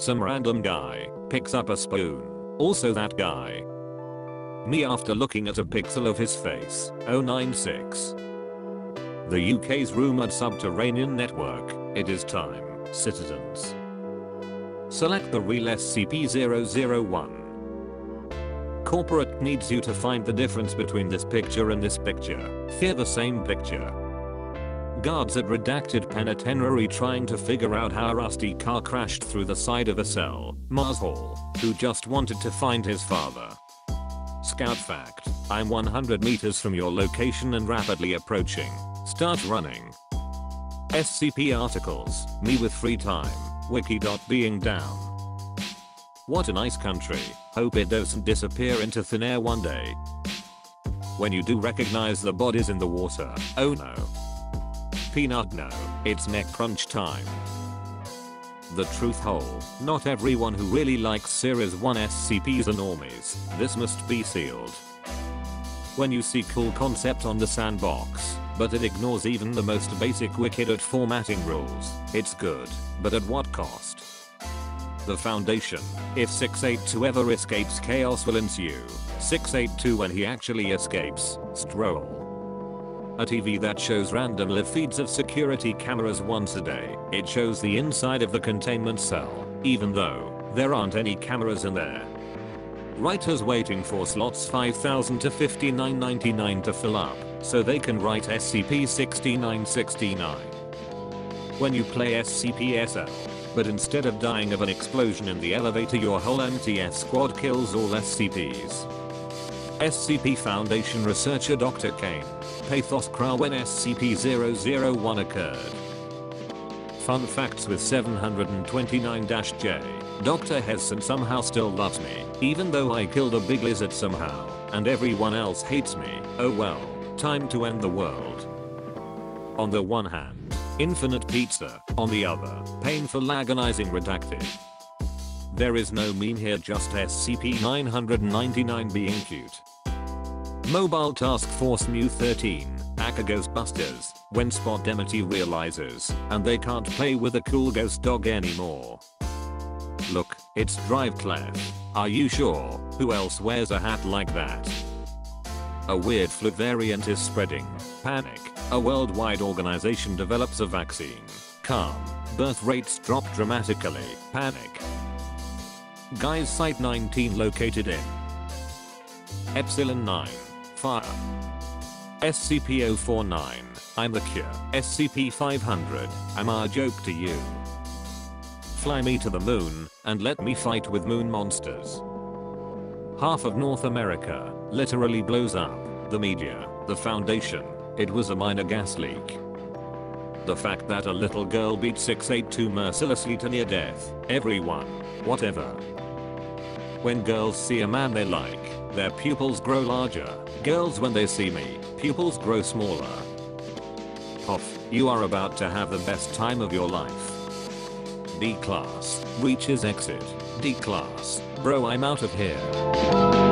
Some random guy picks up a spoon. Also that guy. Me after looking at a pixel of his face. 096. The UK's rumoured subterranean network. It is time, citizens. Select the real SCP-001. Corporate needs you to find the difference between this picture and this picture. Fear the same picture. Guards at Redacted Penitentiary trying to figure out how a rusty car crashed through the side of a cell. Mars Hall, who just wanted to find his father. Scout fact, I'm 100 meters from your location and rapidly approaching. Start running. SCP articles, me with free time, wiki.being down. What a nice country, hope it doesn't disappear into thin air one day. When you do recognize the bodies in the water, oh no. Peanut no, it's neck crunch time. The truth hole, not everyone who really likes Series 1 SCPs are normies, this must be sealed. When you see cool concept on the sandbox, but it ignores even the most basic wicked at formatting rules, it's good, but at what cost? The Foundation, if 682 ever escapes chaos will ensue. 682 when he actually escapes, stroll. A TV that shows random live feeds of security cameras once a day. It shows the inside of the containment cell, even though there aren't any cameras in there. Writers waiting for slots 5000 to 5999 to fill up, so they can write SCP-6969. When you play SCP-SL, but instead of dying of an explosion in the elevator your whole MTS squad kills all SCPs. SCP Foundation researcher Dr. Kane. Pathos Crow when SCP-001 occurred. Fun facts with 729-J. Dr. Hesson somehow still loves me, even though I killed a big lizard somehow, and everyone else hates me. Oh well, time to end the world. On the one hand, infinite pizza, on the other, painful agonizing redacted. There is no meme here, just SCP-999 being cute. Mobile Task Force Mu 13, Aka Ghostbusters, when Spot Demity realizes, and they can't play with a cool ghost dog anymore. Look, it's Driveclef. Are you sure? Who else wears a hat like that? A weird flu variant is spreading. Panic. A worldwide organization develops a vaccine. Calm. Birth rates drop dramatically. Panic. Guys Site 19 located in Epsilon 9. Fire. SCP-049. I'm the cure. SCP-500. Am I a joke to you? Fly me to the moon, and let me fight with moon monsters. Half of North America literally blows up. The media, the Foundation, it was a minor gas leak. The fact that a little girl beat 682 mercilessly to near death. Everyone, whatever. When girls see a man they like, their pupils grow larger. Girls when they see me, pupils grow smaller. Hoff, you are about to have the best time of your life. D-Class, reaches exit. D-Class, bro I'm out of here.